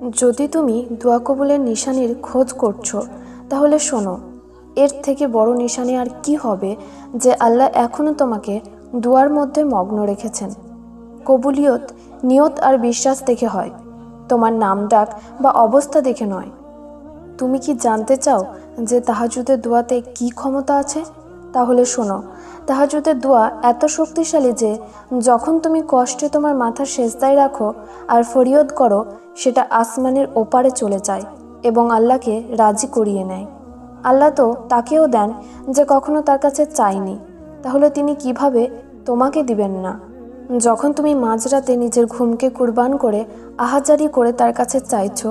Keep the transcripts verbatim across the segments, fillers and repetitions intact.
যদি তুমি দোয়া কবুলের নিশানির খোঁজ করছো তাহলে শোনো, এর থেকে বড় নিশানি আর কি হবে যে আল্লাহ এখনও তোমাকে দোয়ার মধ্যে মগ্ন রেখেছেন। কবুলিয়ত নিয়ত আর বিশ্বাস দেখে হয়, তোমার নাম ডাক বা অবস্থা দেখে নয়। তুমি কি জানতে চাও যে তাহাজ্জুদের দোয়াতে কি ক্ষমতা আছে? তাহলে শোনো, তাহাজ্জুদের দোয়া এত শক্তিশালী যে যখন তুমি কষ্টে তোমার মাথা সেজদায় রাখো আর ফরিয়াদ করো, সেটা আসমানের ওপারে চলে যায় এবং আল্লাহকে রাজি করিয়ে নেয়। আল্লাহ তো তাকেও দেন যে কখনো তার কাছে চায়নি, তাহলে তিনি কিভাবে তোমাকে দিবেন না? যখন তুমি মাঝরাতে নিজের ঘুমকে কুরবান করে আহাজারি করে তার কাছে চাইছো,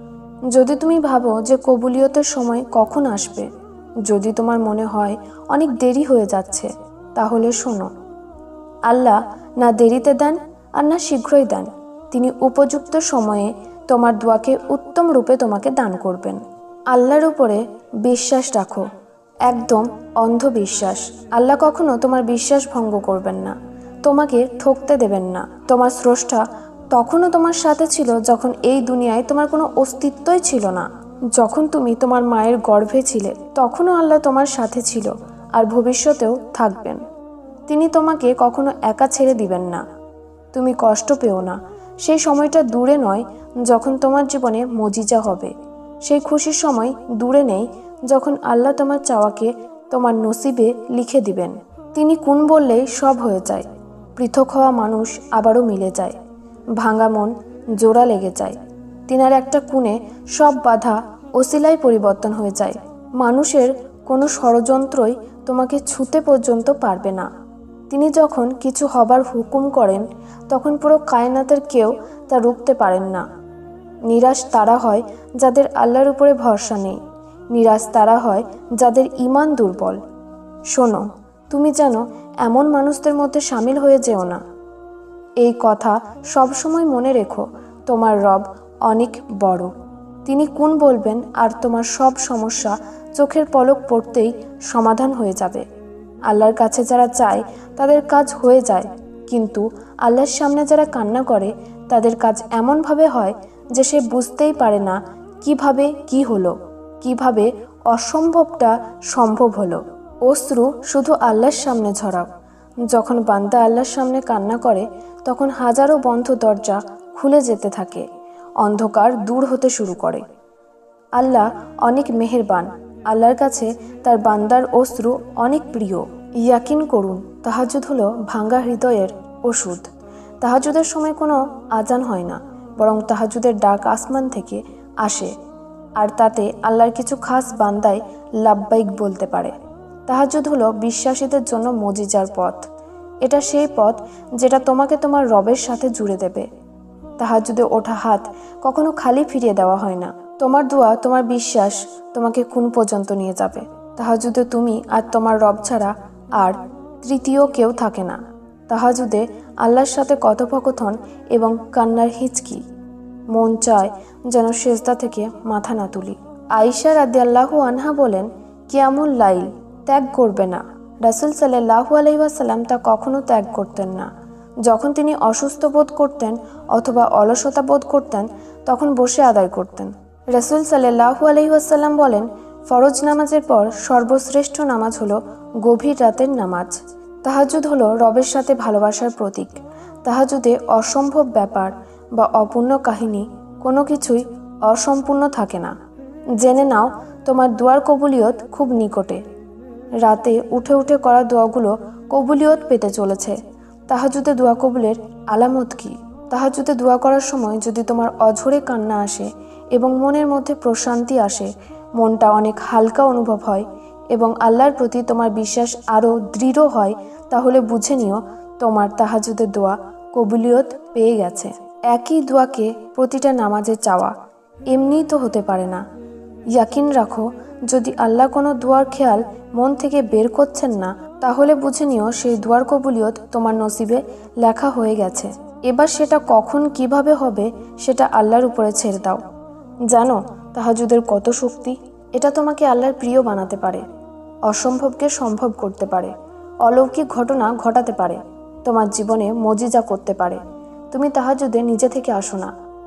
যদি তুমি ভাবো যে কবুলিয়তের সময় কখন আসবে, যদি তোমার মনে হয় অনেক দেরি হয়ে যাচ্ছে, তাহলে শোনো, আল্লাহ না দেরিতে দেন আর না শীঘ্রই দেন। তিনি উপযুক্ত সময়ে তোমার দোয়াকে উত্তম রূপে তোমাকে দান করবেন। আল্লাহর উপরে বিশ্বাস রাখো, একদম অন্ধবিশ্বাস। আল্লাহ কখনো তোমার বিশ্বাস ভঙ্গ করবেন না, তোমাকে ঠকতে দেবেন না। তোমার স্রষ্টা তখনও তোমার সাথে ছিল যখন এই দুনিয়ায় তোমার কোনো অস্তিত্বই ছিল না। যখন তুমি তোমার মায়ের গর্ভে ছিলে তখনও আল্লাহ তোমার সাথে ছিল আর ভবিষ্যতেও থাকবেন। তিনি তোমাকে কখনো একা ছেড়ে দিবেন না। তুমি কষ্ট পেও না, সেই সময়টা দূরে নয় যখন তোমার জীবনে মজিজা হবে। সেই খুশির সময় দূরে নেই যখন আল্লাহ তোমার চাওয়াকে তোমার নসিবে লিখে দিবেন। তিনি কোন বললেই সব হয়ে যায়। পৃথক হওয়া মানুষ আবারও মিলে যায়, ভাঙা মন জোড়া লেগে যায়। তিনার একটা কোণে সব বাধা ওসিলায় পরিবর্তন হয়ে যায়। মানুষের কোনো ষড়যন্ত্রই তোমাকে ছুঁতে পর্যন্ত পারবে না। তিনি যখন কিছু হবার হুকুম করেন তখন পুরো কায়নাতের কেউ তা রুখতে পারেন না। নিরাশ তারা হয় যাদের আল্লাহর উপরে ভরসা নেই, নিরাশ তারা হয় যাদের ঈমান দুর্বল। শোনো, তুমি যেন এমন মানুষদের মধ্যে সামিল হয়ে যেও না। এই কথা সবসময় মনে রেখো, তোমার রব অনেক বড়। তিনি কোন বলবেন আর তোমার সব সমস্যা চোখের পলক পড়তেই সমাধান হয়ে যাবে। আল্লাহর কাছে যারা চায় তাদের কাজ হয়ে যায়, কিন্তু আল্লাহর সামনে যারা কান্না করে তাদের কাজ এমনভাবে হয় যে সে বুঝতেই পারে না কিভাবে কি হলো, কিভাবে অসম্ভবটা সম্ভব হলো। অশ্রু শুধু আল্লাহর সামনে ঝরাও। যখন বান্দা আল্লাহর সামনে কান্না করে তখন হাজারো বন্ধ দরজা খুলে যেতে থাকে, অন্ধকার দূর হতে শুরু করে। আল্লাহ অনেক মেহেরবান, আল্লাহর কাছে তার বান্দার অশ্রু অনেক প্রিয়। ইয়াকিন করুন, তাহাজ্জুদ হলো ভাঙ্গা হৃদয়ের ওষুধ। তাহাজ্জুদের সময় কোনো আজান হয় না, বরং তাহাজ্জুদের ডাক আসমান থেকে আসে, আর তাতে আল্লাহর কিছু খাস বান্দায় লাব্বাইক বলতে পারে। তাহাজ্জুদ হলো বিশ্বাসীদের জন্য মজিজার পথ। এটা সেই পথ যেটা তোমাকে তোমার রবের সাথে জুড়ে দেবে। তাহাজ্জুদে ওঠা হাত কখনো খালি ফিরিয়ে দেওয়া হয় না। তোমার দোয়া, তোমার বিশ্বাস তোমাকে কোন পর্যন্ত নিয়ে যাবে। তাহাজ্জুদে তুমি আর তোমার রব ছাড়া আর তৃতীয় কেউ থাকে না। তাহাজ্জুদে আল্লাহর সাথে কথোপকথন এবং কান্নার হিচকি। মন চায় যেন সেজদা থেকে মাথা না তুলি। আয়েশা রাদিয়াল্লাহু আনহা বলেন, কিয়ামুল লাইল ত্যাগ করবে না। রাসূল সাল্লাল্লাহু আলাইহি ওয়াসাল্লাম তা কখনো ত্যাগ করতেন না। যখন তিনি অসুস্থ বোধ করতেন অথবা অলসতা বোধ করতেন তখন বসে আদায় করতেন। রাসূল সাল্লাল্লাহু আলাইহি ওয়াসাল্লাম বলেন, ফরজ নামাজের পর সর্বশ্রেষ্ঠ নামাজ হলো গভীর রাতের নামাজ। তাহাজ্জুদ হলো রবের সাথে ভালোবাসার প্রতীক। তাহাজ্জুদে অসম্ভব ব্যাপার বা অপূর্ণ কাহিনী কোনো কিছুই অসম্পূর্ণ থাকে না। জেনে নাও, তোমার দোয়ার কবুলিয়ত খুব নিকটে। রাতে উঠে উঠে করা দোয়াগুলো কবুলিয়ত পেতে চলেছে। তাহাজ্জুদে দোয়া কবুলের আলামত কি? তাহাজ্জুদে দোয়া করার সময় যদি তোমার অঝরে কান্না আসে এবং মনের মধ্যে প্রশান্তি আসে, মনটা অনেক হালকা অনুভব হয় এবং আল্লাহর প্রতি তোমার বিশ্বাস আরও দৃঢ় হয়, তাহলে বুঝে নিও তোমার তাহাজ্জুদের দোয়া কবুলিয়ত পেয়ে গেছে। একই দোয়াকে প্রতিটা নামাজে চাওয়া এমনিই তো হতে পারে না। ইয়াকিন রাখো, যদি আল্লাহ কোনো দোয়ার খেয়াল মন থেকে বের করছেন না, তাহলে বুঝে নিও সেই দোয়ার কবুলিয়ত তোমার নসিবে লেখা হয়ে গেছে। এবার সেটা কখন কিভাবে হবে সেটা আল্লাহর উপরে ছেড়ে দাও। জানো তাহাজ্জুদের কত শক্তি? এটা তোমাকে আল্লাহর প্রিয় বানাতে পারে, অসম্ভবকে সম্ভব করতে পারে, অলৌকিক ঘটনা ঘটাতে পারে, তোমার জীবনে মজিজা করতে পারে। তুমি তাহাজ্জুদে নিজে থেকে আসো না,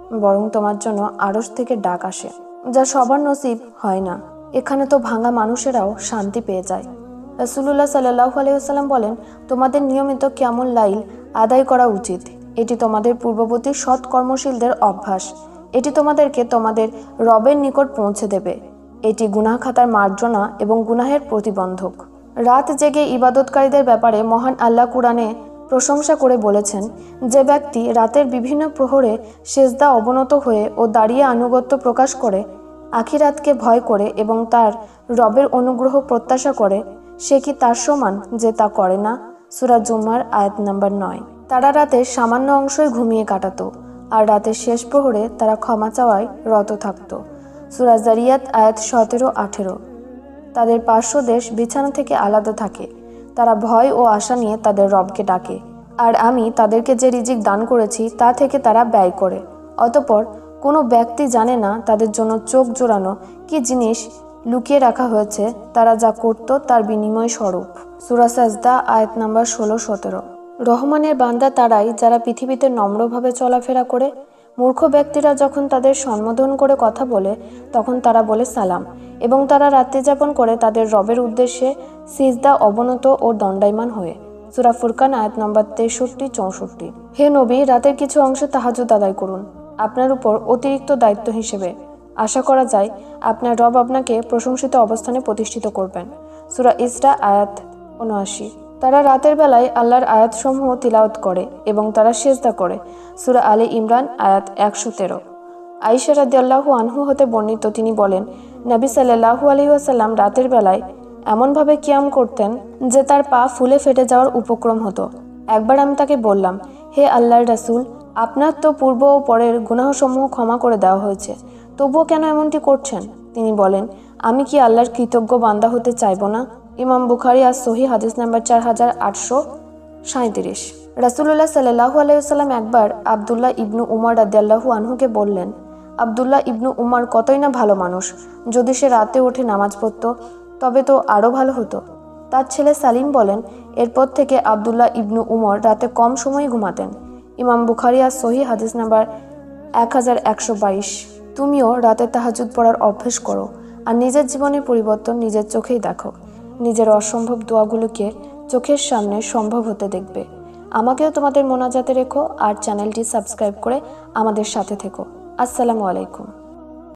বরং তোমার জন্য আরশ থেকে ডাক আসে, যা সবার নসিব হয় না। এখানে তো ভাঙা মানুষেরাও শান্তি পেয়ে যায়। রাসূলুল্লাহ সাল্লাল্লাহু আলাইহি ওয়াসাল্লাম বলেন, তোমাদের নিয়মিত কিয়ামুল লাইল আদায় করা উচিত। এটি তোমাদের পূর্ববর্তী সৎ কর্মশীলদের অভ্যাস। এটি তোমাদেরকে তোমাদের রবের নিকট পৌঁছে দেবে। এটি গুনাহ খাতার মার্জনা এবং গুনাহের প্রতিবন্ধক। রাত জেগে ইবাদতকারীদের ব্যাপারে মহান আল্লাহ কুরআনে প্রশংসা করে বলেছেন, যে ব্যক্তি রাতের বিভিন্ন প্রহরে সেজদা অবনত হয়ে ও দাঁড়িয়ে আনুগত্য প্রকাশ করে, আখিরাতকে ভয় করে এবং তার রবের অনুগ্রহ প্রত্যাশা করে, সে কি তার সমান যে তা করে না? সূরা জুমার আয়াত নাম্বার নয়। তারা রাতের সামান্য অংশই ঘুমিয়ে কাটাতো, আর রাতের শেষ প্রহরে তারা ক্ষমা চাওয়ায় রত থাকত। সূরা জারিয়াত আয়াত সতেরো আঠেরো। তাদের পার্শ্ব দেশ বিছানা থেকে আলাদা থাকে। তারা ভয় ও আশা নিয়ে তাদের রবকে ডাকে, আর আমি তাদেরকে যে রিজিক দান করেছি তা থেকে তারা ব্যয় করে। অতঃপর কোনো ব্যক্তি জানে না তাদের জন্য চোখ জোড়ানো কি জিনিস লুকিয়ে রাখা হয়েছে, তারা যা করত তার বিনিময় স্বরূপ। সূরা সাজদা আয়াত নাম্বার ষোলো সতেরো। রহমানের বান্দা তারাই যারা পৃথিবীতে নম্রভাবে চলাফেরা করে। মূর্খ ব্যক্তিরা যখন তাদের সম্বোধন করে কথা বলে তখন তারা বলে সালাম, এবং তারা রাত্রি যাপন করে তাদের রবের উদ্দেশ্যে সিজদা অবনত ও দণ্ডায়মান হয়ে। সূরা ফুরকান আয়াত নম্বর তেষট্টি চৌষট্টি। হে নবী, রাতের কিছু অংশে তাহাজ্জুদ আদায় করুন। আপনার উপর অতিরিক্ত দায়িত্ব হিসেবে আশা করা যায় আপনার রব আপনাকে প্রশংসিত অবস্থানে প্রতিষ্ঠিত করবেন। সূরা ইসরা আয়াত উনআশি। তারা রাতের বেলায় আল্লাহর আয়াতসমূহ তিলাওয়াত করে এবং তারা সেজদা করে। সূরা আলে ইমরান আয়াত একশো তেরো। আয়েশা রাদিয়াল্লাহু আনহু হতে বর্ণিত, তিনি বলেন, নবী সাল্লাল্লাহু আলাইহি ওয়াসাল্লাম রাতের বেলায় এমনভাবে কিয়াম করতেন যে তার পা ফুলে ফেটে যাওয়ার উপক্রম হতো। একবার আমি তাকে বললাম, হে আল্লাহর রাসূল, আপনার তো পূর্ব ও পরের গুনাহসমূহ ক্ষমা করে দেওয়া হয়েছে, তবুও কেন এমনটি করছেন? তিনি বলেন, আমি কি আল্লাহর কৃতজ্ঞ বান্দা হতে চাইব না? ইমাম বুখারী আর সহিহ হাদিস নাম্বার চার হাজার আটশো সাঁইত্রিশ। রাসূলুল্লাহ সাল্লাল্লাহু আলাইহি ওয়াসাল্লাম একবার আব্দুল্লাহ ইবনু উমর রাদিয়াল্লাহু আনহুকে বললেন, আব্দুল্লাহ ইবনু উমর কতই না ভালো মানুষ, যদি সে রাতে উঠে নামাজ পড়ত তবে তো আরও ভালো হতো। তার ছেলে সালিম বলেন, এরপর থেকে আব্দুল্লাহ ইবনু উমর রাতে কম সময় ঘুমাতেন। ইমাম বুখারী আর সহিহ হাদিস নাম্বার এক হাজার একশো বাইশ। তুমিও রাতে তাহাজ্জুদ পড়ার অভ্যেস করো, আর নিজের জীবনের পরিবর্তন নিজের চোখেই দেখো। নিজের অসম্ভব দোয়াগুলোকে চোখের সামনে সম্ভব হতে দেখবে। আমাকেও তোমাদের মোনাজাতে রেখো, আর চ্যানেলটি সাবস্ক্রাইব করে আমাদের সাথে থেকো। আসসালামু আলাইকুম।